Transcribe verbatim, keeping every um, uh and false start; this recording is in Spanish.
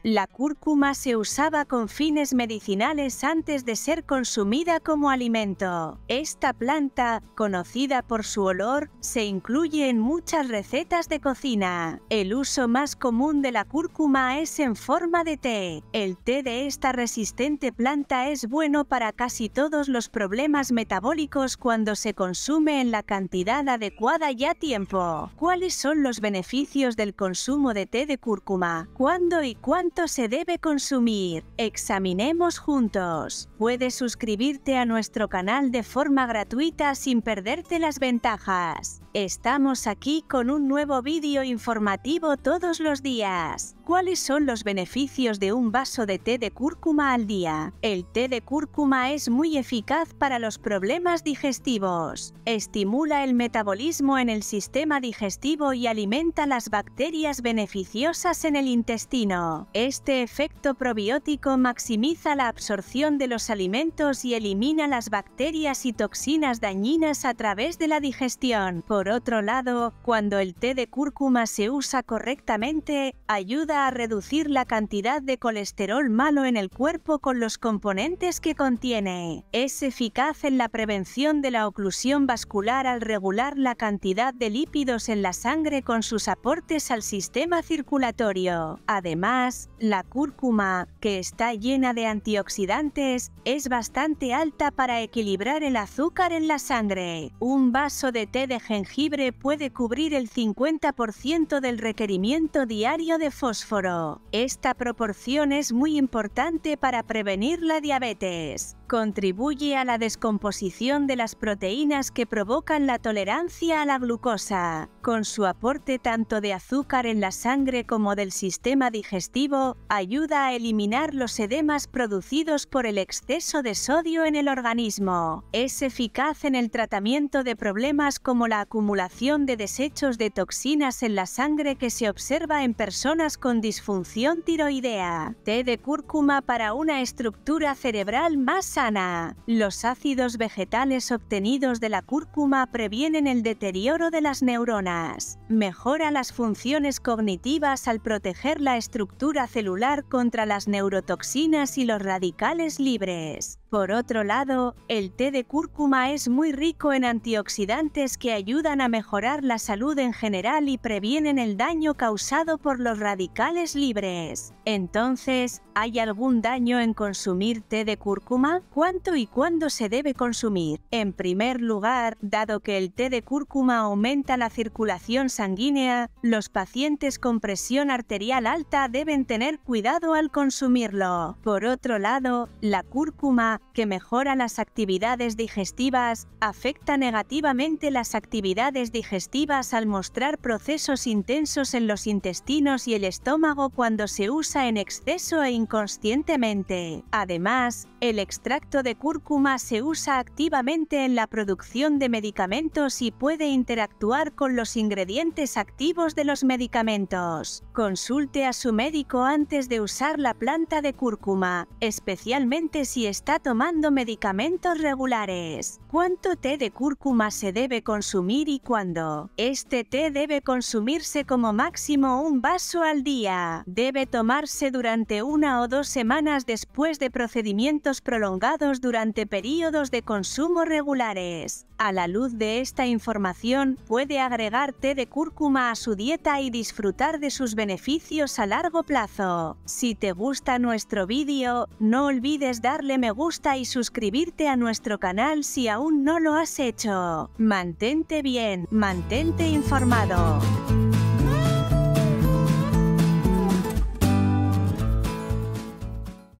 La cúrcuma se usaba con fines medicinales antes de ser consumida como alimento. Esta planta, conocida por su olor, se incluye en muchas recetas de cocina. El uso más común de la cúrcuma es en forma de té. El té de esta resistente planta es bueno para casi todos los problemas metabólicos cuando se consume en la cantidad adecuada y a tiempo. ¿Cuáles son los beneficios del consumo de té de cúrcuma? ¿Cuándo y cuánto se debe consumir? Examinemos juntos. Puedes suscribirte a nuestro canal de forma gratuita sin perderte las ventajas. Estamos aquí con un nuevo vídeo informativo todos los días. ¿Cuáles son los beneficios de un vaso de té de cúrcuma al día? El té de cúrcuma es muy eficaz para los problemas digestivos. Estimula el metabolismo en el sistema digestivo y alimenta las bacterias beneficiosas en el intestino. Este efecto probiótico maximiza la absorción de los alimentos y elimina las bacterias y toxinas dañinas a través de la digestión. Por otro lado, cuando el té de cúrcuma se usa correctamente, ayuda a reducir la cantidad de colesterol malo en el cuerpo con los componentes que contiene. Es eficaz en la prevención de la oclusión vascular al regular la cantidad de lípidos en la sangre con sus aportes al sistema circulatorio. Además, la cúrcuma, que está llena de antioxidantes, es bastante alta para equilibrar el azúcar en la sangre. Un vaso de té de jengibre puede cubrir el cincuenta por ciento del requerimiento diario de fósforo. Esta proporción es muy importante para prevenir la diabetes. Contribuye a la descomposición de las proteínas que provocan la tolerancia a la glucosa. Con su aporte tanto de azúcar en la sangre como del sistema digestivo, ayuda a eliminar los edemas producidos por el exceso de sodio en el organismo. Es eficaz en el tratamiento de problemas como la acumulación de desechos de toxinas en la sangre que se observa en personas con disfunción tiroidea. Té de cúrcuma para una estructura cerebral más sana. Los ácidos vegetales obtenidos de la cúrcuma previenen el deterioro de las neuronas. Mejora las funciones cognitivas al proteger la estructura celular contra las neurotoxinas y los radicales libres. Por otro lado, el té de cúrcuma es muy rico en antioxidantes que ayudan a mejorar la salud en general y previenen el daño causado por los radicales libres. Entonces, ¿hay algún daño en consumir té de cúrcuma? ¿Cuánto y cuándo se debe consumir? En primer lugar, dado que el té de cúrcuma aumenta la circulación sanguínea, los pacientes con presión arterial alta deben tener cuidado al consumirlo. Por otro lado, la cúrcuma, que mejora las actividades digestivas, afecta negativamente las actividades digestivas al mostrar procesos intensos en los intestinos y el estómago cuando se usa en exceso e inconscientemente. Además, el extracto de cúrcuma se usa activamente en la producción de medicamentos y puede interactuar con los ingredientes activos de los medicamentos. Consulte a su médico antes de usar la planta de cúrcuma, especialmente si está tomando medicamentos regulares. ¿Cuánto té de cúrcuma se debe consumir y cuándo? Este té debe consumirse como máximo un vaso al día. Debe tomarse durante una o dos semanas después de procedimientos prolongados durante periodos de consumo regulares. A la luz de esta información, puede agregar té de cúrcuma a su dieta y disfrutar de sus beneficios a largo plazo. Si te gusta nuestro vídeo, no olvides darle me gusta y suscribirte a nuestro canal si aún no lo has hecho. Mantente bien, mantente informado.